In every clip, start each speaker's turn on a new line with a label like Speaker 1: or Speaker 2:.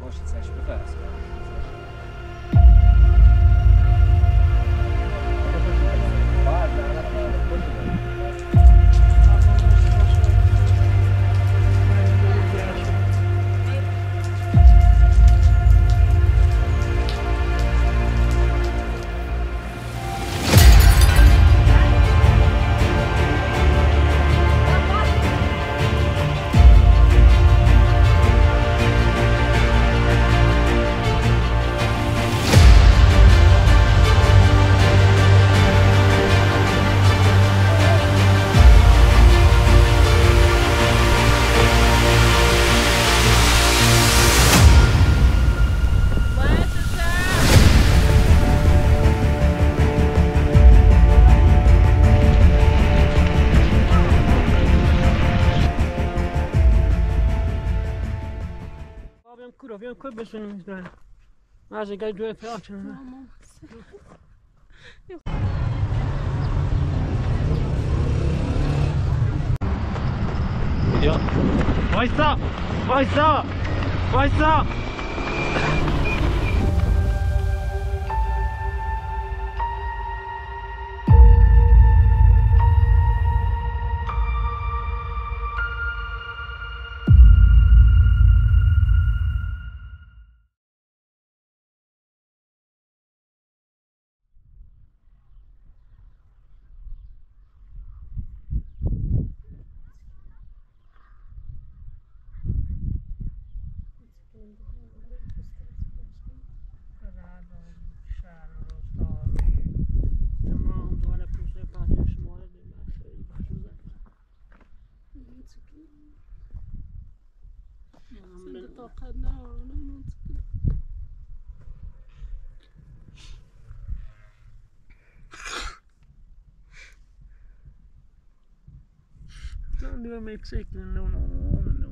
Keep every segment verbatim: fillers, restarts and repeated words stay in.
Speaker 1: باشید سرش بفرست.
Speaker 2: Wiem, kurwa, że nie znam. A że gaj dwie pracy. Ja. Wojsa! Wojsa! Wojsa! Don't do make sick, no, no, no, no.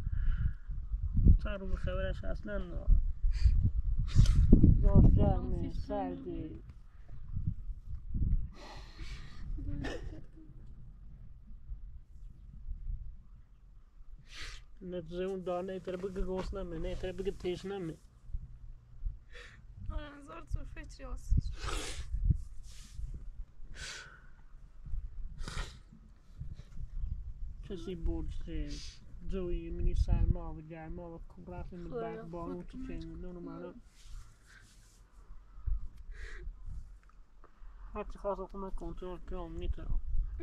Speaker 2: صاروا بخبرش اصلا زور جرمه سردی نتیجه اون دار نیتره بگه گوست نمه نیتره بگه تیش نمه
Speaker 3: آره زار تو فکری هست
Speaker 2: کسی بود که جوی منی سرما و گرما و رفتیم به برق بارون تو چنین نونو مانا هرچی خواست خود من کنترل کنم نیترم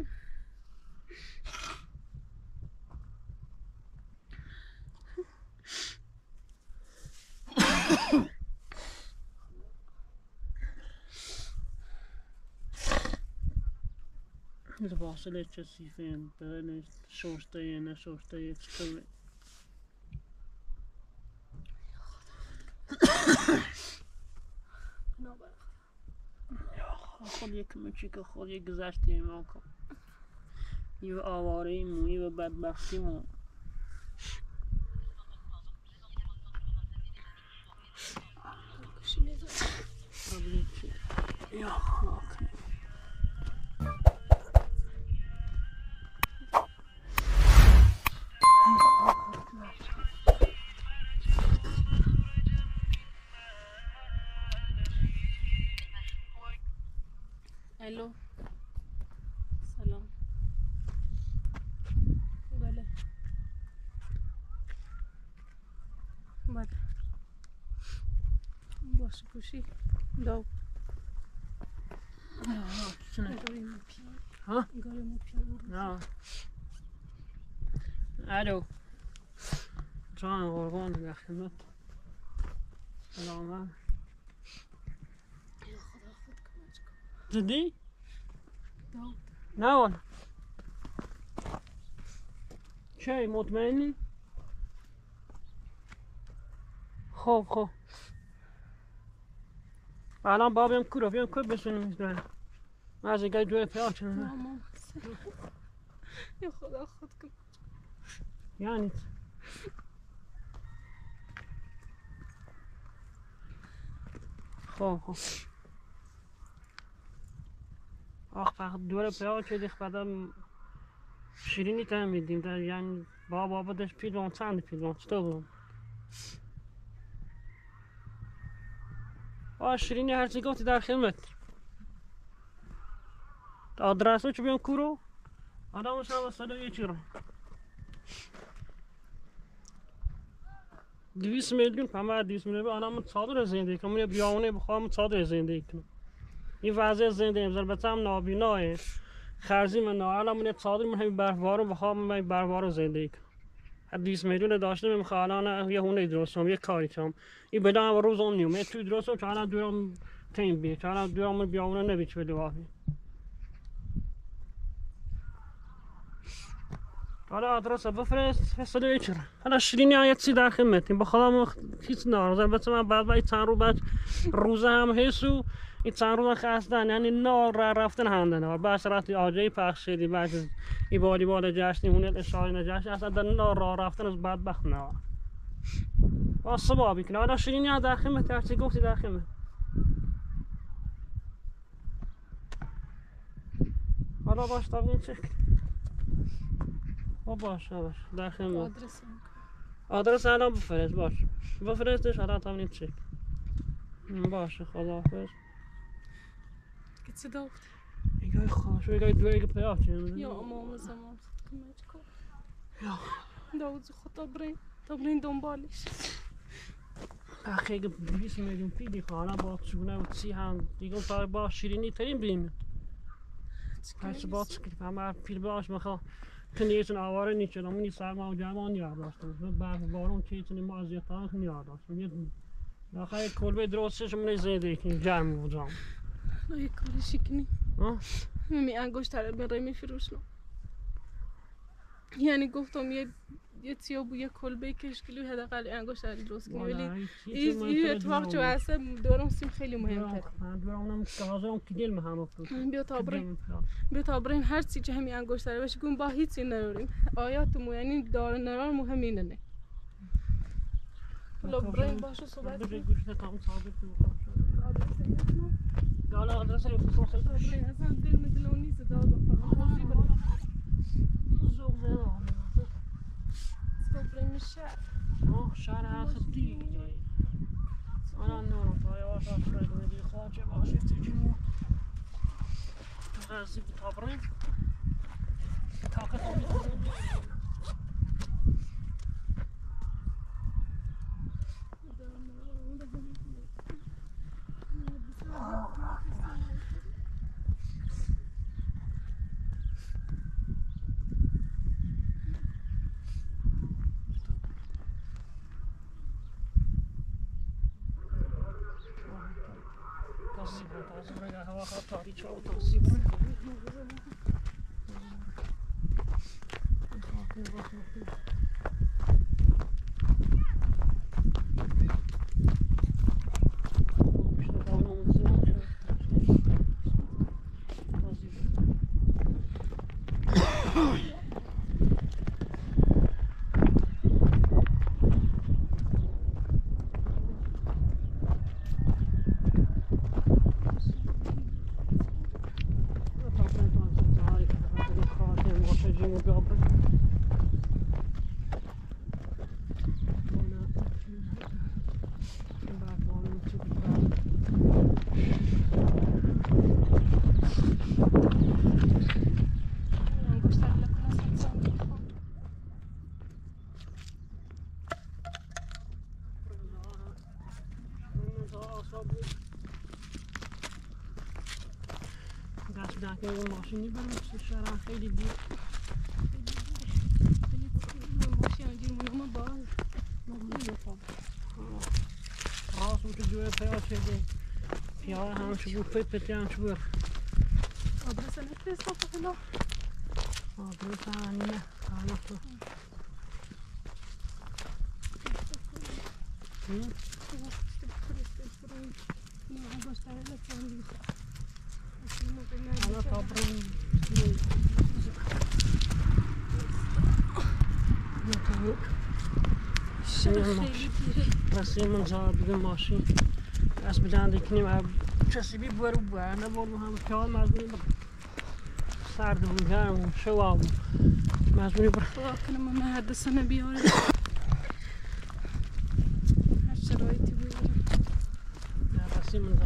Speaker 2: Det var så lätt att se fint, det är en sorsta ena, sorsta i ett stort. Ja, خود یک مچی که خود یک گذشته ما کن. یه آواره مو، یه بدبختی مو. یا خاک.
Speaker 3: الو سلام بله بله باشه کوشی دو
Speaker 2: ها نه الو جان قربان در خدمت سلام جدی؟ نه والا چه مطمئنی؟ خب خب الان بابیم کورا بیام کور بسونیم میزنم از اگه دوی پیار چنم
Speaker 3: یا خدا خود کن
Speaker 2: یعنی خب خب آخ فقط دوره پیار که دیخ بعدم شیرینی تهم میدیم در یعنی با بابا داشت پیلوان چند پیلوان چطور بود آه شیرینی هرچی گفتی در خدمت. آدرس رو چه بیام کورو؟ آدم شما صدای چی رو؟ دویست میلیون پامه دویست میلیون آدم صادر زندگی کنم. من بیاونه بخوام صادر زندگی کنم. این وضع زندگی مثلا بچه‌م نابیناه. خرجی من نه الان من صادر من همین برفارم بخوام من برفارم زندگی کنم. دویست میلیون داشتم میخوام الان یه هونه درستم یه کاری کنم. این بدم روزم نیوم. من توی درستم چون الان دورم تیم بی. چون الان دورم من بیاونه نبیچ بدی واقعی. حالا آدرس بفرست فصله چرا؟ حالا شیرینی آیت سی در خدمتیم با خودم هیچ ناراضی بچه من بعد باید چند روز بعد روزه هم حسو این چند روز خستن یعنی نار رفتن هندن باش رفتی آجایی پخش شدی بعد این بالی بالا جشنی اون اشاره نجاشت اصلا در نار راه رفتن از بدبخت نه با سبابی کنه حالا شیرینی ها در خدمت هرچی گفتی در خدمت حالا باش تا بین چک باش باش در خدمت
Speaker 3: آدرس
Speaker 2: آدرس الان بفرست باش بفرستش حالا تا بین چک باشه خداحافظ
Speaker 3: که چه داوت؟
Speaker 2: ایگای خوش ایگای دوی که پیاف چیم
Speaker 3: یا امام زمان خود کمک کن
Speaker 2: یا
Speaker 3: داوت خدا برین تا برین دنبالش
Speaker 2: اخی اگه بیست میلیون پیدی خواهنم با چونه و چی هم دیگه تا با شیرینی ترین بریم هرچه با چکر همه پیر باش میخواه کنیتون آواره نیچه نمونی سرما و جوان یاد داشتم برف بارون کیتونی ما از یتان یاد داشتم نخواهی کلبه درستش منی زنده کنیم جمع بودم
Speaker 3: نه یک کارشی کنی
Speaker 2: ها؟
Speaker 3: می انگشت تره برای میفروشم یعنی گفتم یه یه تیابو یه کلبه کشکیلو حداقل انگشت تره درست کنی ولی این اتفاق چو هسته دورم سیم خیلی مهمتره
Speaker 2: دورم نم که حاضرم که دل مهم افتاد
Speaker 3: بیا تا برین بیا تا برین هر چی که همین انگشت تره باشه گون با هیچی نروریم آیات مو یعنی دار نرار مهم اینه نه حالا برین باشه صحبت
Speaker 2: کنیم گوشت کام ثابت حالا آدرس رو فسون خیلی
Speaker 3: برین اصلا دل میدلون نیست داد بخورم خوزی برین
Speaker 2: زوغ زنان
Speaker 3: برین میشه
Speaker 2: آه شهر خطی أنا نورم طايا واشا شوي بدي خواجة باشي تجيبو تغازي بطابرين طاقة زبرة هوا خطاري شو تصيبه که اون ماشینی برم تو شهر خیلی دیر
Speaker 3: ماشین دیر مونم باز
Speaker 2: نمی‌فهم راست تو جوی پیاده شده پیاده هم شو پی پی هم شو
Speaker 3: آدرس نفرست فقط
Speaker 2: آدرس نه حالا تو هم أنا طابرين بس من زاد بگم ماشین از بدن دکنیم اب کسی بی برو بر نبودم هم کار مزمونی سرد بود گرم شوام مزمونی بر
Speaker 3: خدا کنه من حدث نبیاره هر شرایطی بیاره
Speaker 2: بس من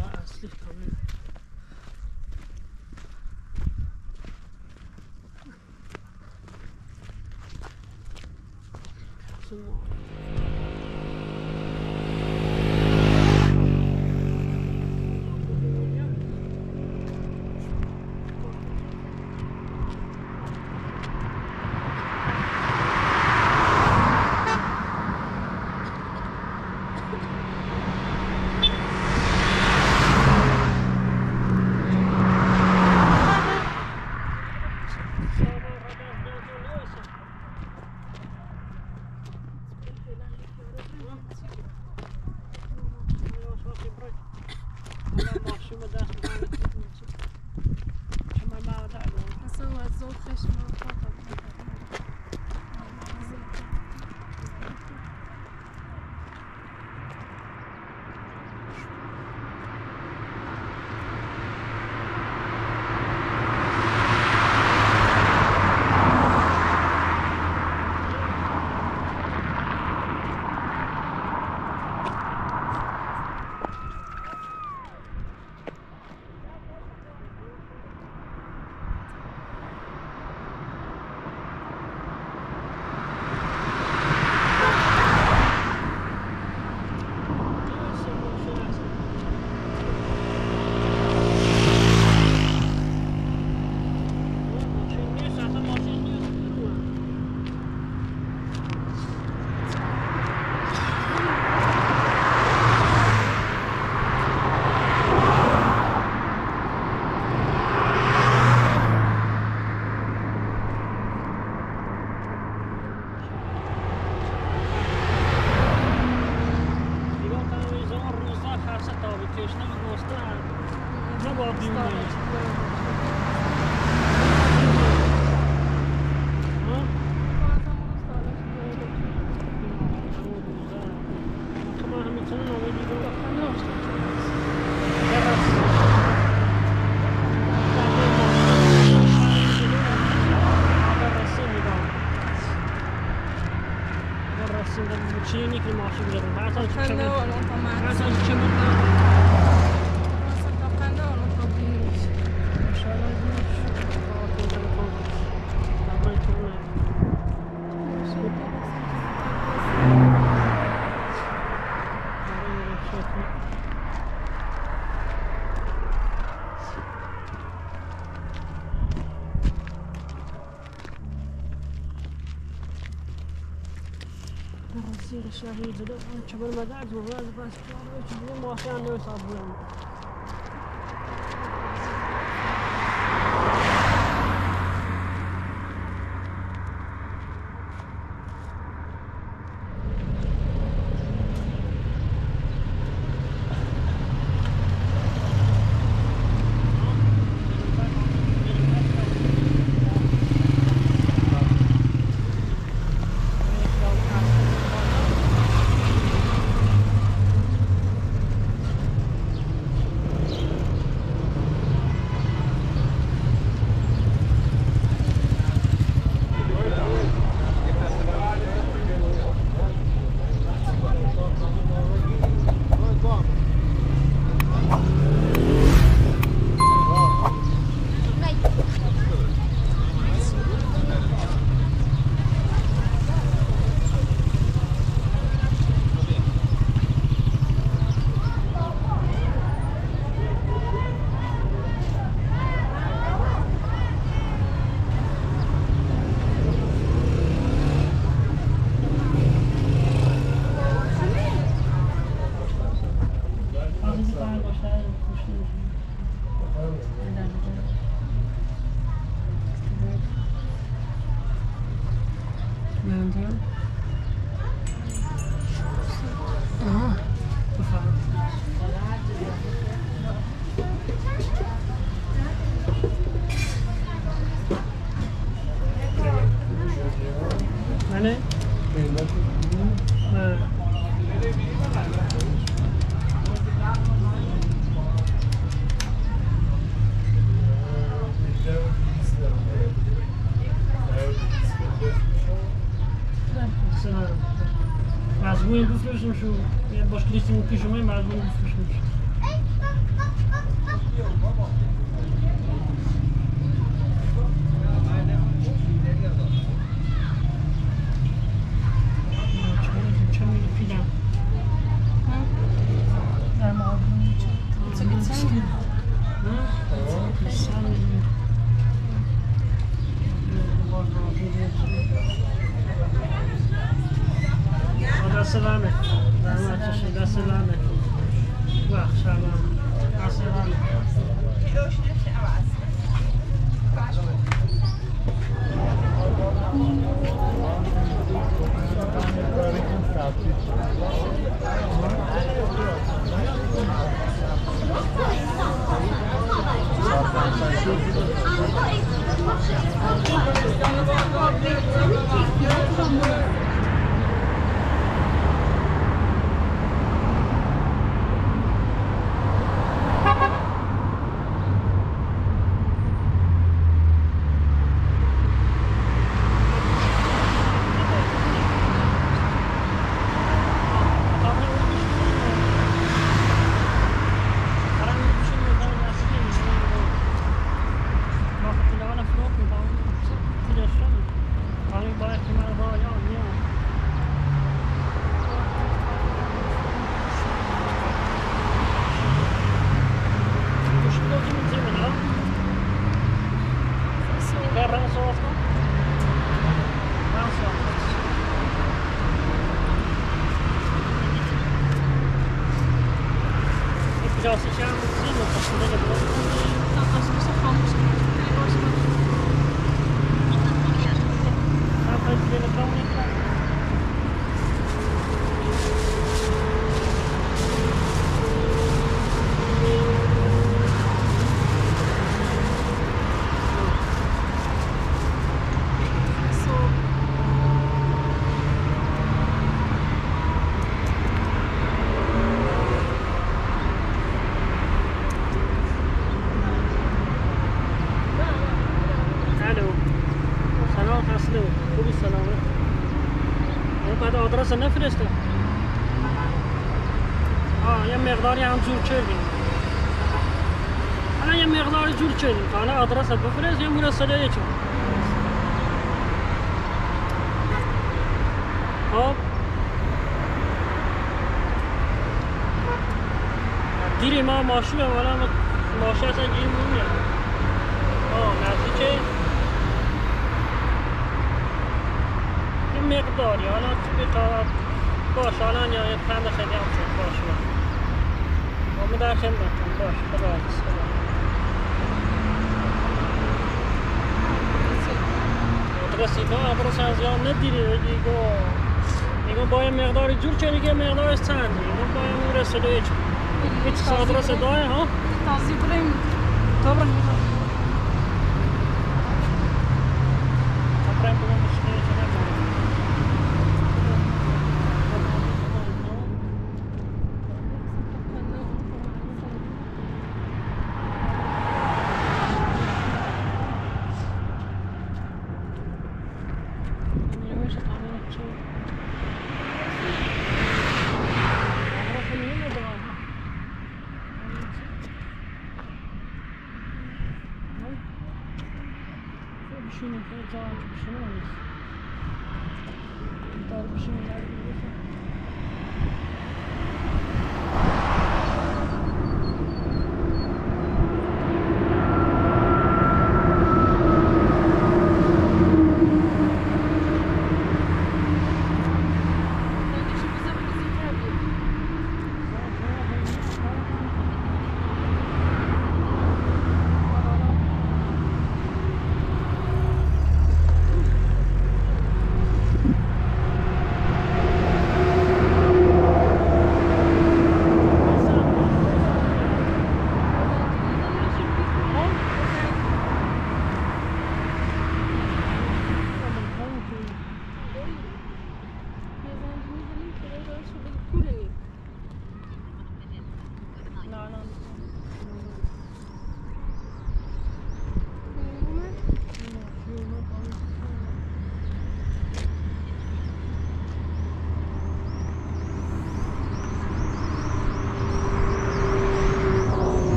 Speaker 2: النار. Chini che mosso mi devo fare, sai che
Speaker 3: no, non fa male.
Speaker 2: Sai che c'è molto.
Speaker 3: Ma sta toccando non fa più.
Speaker 2: Sarà giusto. Ho tentato un po'. La vai tornare. Sì. الرسيل الشهيد ده شباب المدارس والولاد بس كانوا ما كانوا يصابون مزبوطی بفروشیم شو باش لیستیم پیشومه مزبوطی بفروشیم شو آدرس نفرسته. آه یه مقداری هم جور کردیم. الان یه مقداری جور کردیم. حالا آدرس بفرست یه مرسله چون. خب دیری ما ماشین ولی ماشین اصلا گیر نمیاد. آه نزدیکه مقداری حالا تا باش حالا یا یه پند خیلی هم چون باش باش ما در خدمتتون باش خدا حافظ آدرس اینا آدرس از یاد ندیری دیگو دیگو با یه مقداری جور چه دیگه مقدارش چندی دیگو با یه مرسله ایچ هیچ آدرس داره ها
Speaker 3: تازی بریم
Speaker 2: تا بریم تا بریم بریم Düşünün, daha çok düşünüyoruz. Daha bir şeyler biliyorsun.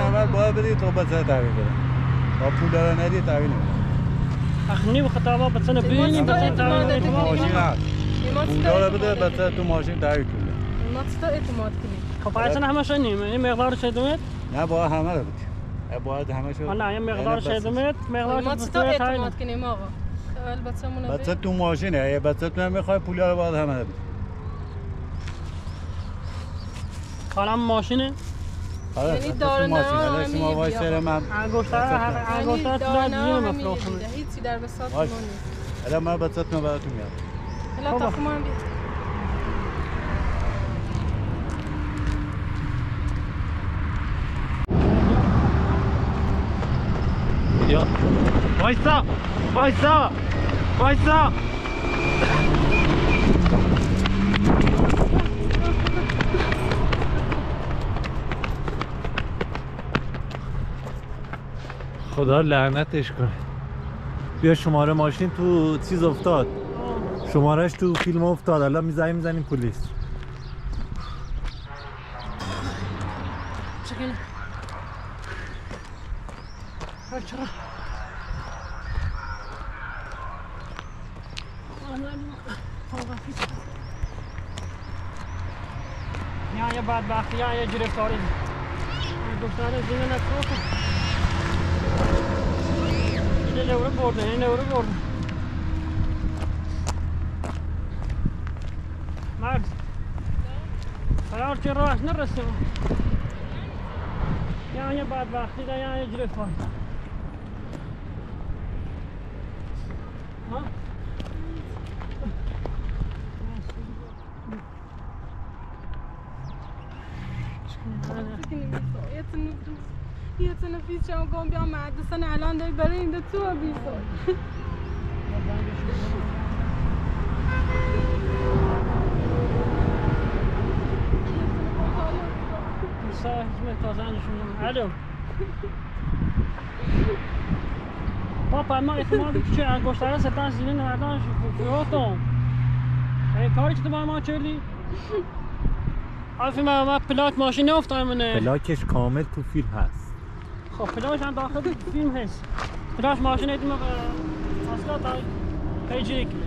Speaker 1: اول باید بدی تو بچه تحویل بده با پول داره ندی تحویل نمیده
Speaker 2: اخنی و خطابا بچه نبینی بچه تحویل
Speaker 1: تو ماشین هست پول داره بده بچه تو ماشین تحویل کنه
Speaker 3: ما تو اعتماد کنی
Speaker 2: خب اصلا همه شنیم این مقدار چه دومت؟
Speaker 1: نه باید همه رو بدی باید همه شو
Speaker 2: نه این مقدار چه دومت؟ مقدار
Speaker 3: ما تو اعتماد کنیم آقا البته مون
Speaker 1: بچه تو ماشینه یه بچه تو نمیخوای پولا رو باید همه رو بدی
Speaker 2: حالا ماشینه؟
Speaker 3: یعنی دارنا
Speaker 1: همین ما وای سر من
Speaker 2: انگشتر انگشتر تو دادیم مفروض
Speaker 3: هیچی در بساط ما نیست
Speaker 1: الان من بچه‌تون براتون میارم
Speaker 3: الان تا خمان بید
Speaker 1: یا وایسا وایسا وایسا خدا لعنتش کنه بیا شماره ماشین تو چیز افتاد شمارهش تو فیلم افتاد الان میزنیم میزنیم پلیس
Speaker 2: چکن چرا یا یه بدبختی یا یه گرفتاری گفتن زینه نکن اینه نوره برده اینه نوره برده مرد قرار که راهش نرسیم یا یه بدبختی ده یا یه گرفتاری ها؟
Speaker 3: یه تنه فیز شما گم بیام مدرسه الان داری برای این دو تو بیسا
Speaker 2: بیسا اسم تازه نشونم الو پاپا ما احتمال که انگشتره ستن زینه نردان فیوتون این کاری که تو با ما کردی؟ عرفی من من پلاک ماشین نفتم منه
Speaker 1: پلاکش کامل تو فیلم هست
Speaker 2: خب پلاکش هم داخل فیلم هست پلاک ماشین ایدیم اصلا تا پیجی کنه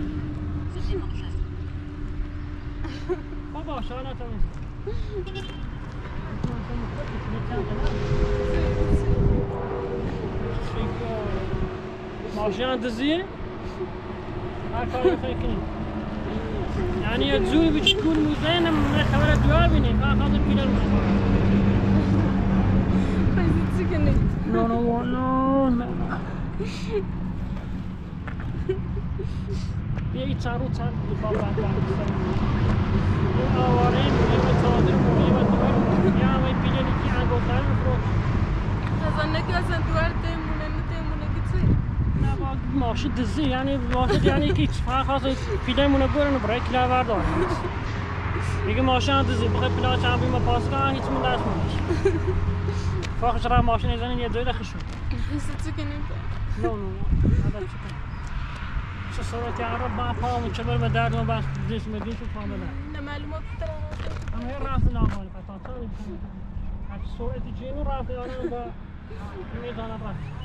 Speaker 2: بابا شاید نتونیم ماشین دزیه هر کاری خیلی کنیم یعنی یه زوی بیچ کول موزه نم خبر دوار بینیم فقط خاطر پیلر میشه
Speaker 3: خیلی چی کنی؟
Speaker 2: نه نه نه نه بیا این چند رو چند بابا بابا این آواره این به تازه مویی و دوار یا همه پیلری که انگوشتر میفروش
Speaker 3: ازن نگه ازن دوار تیمونه نتیمونه گیچی
Speaker 2: نه با ماشین دزی یعنی ماشین یعنی که فقط خاطر پیلرمونه برن برای کلا بردار میگه ماشین دزی بخوای پیلا چند بیمه پاس کنن هیچ من دست میدش فقط چرا ماشین ایزنین یه دوی دخشون
Speaker 3: ایسا چی کنیم؟
Speaker 2: نه نه نه چی کنیم چه صورتی عرب با پامون چه برم درد من بس جسم دیش و پامه
Speaker 3: نه معلومات ترا
Speaker 2: اما یه رفت نامالی قطعا تا نمیکنم هر صورتی جینو رفت یارم با میدانم رفت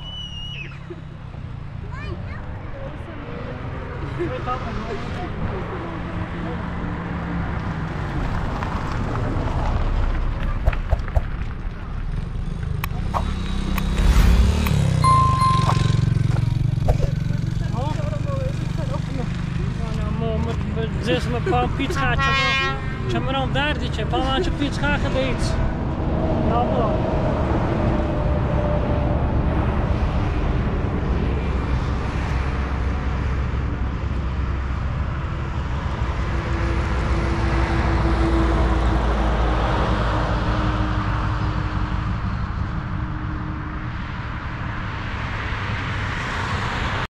Speaker 2: جسم پام پیچ خواهد چه منام دردی چه پام چه پیچ خواهد دیت نابا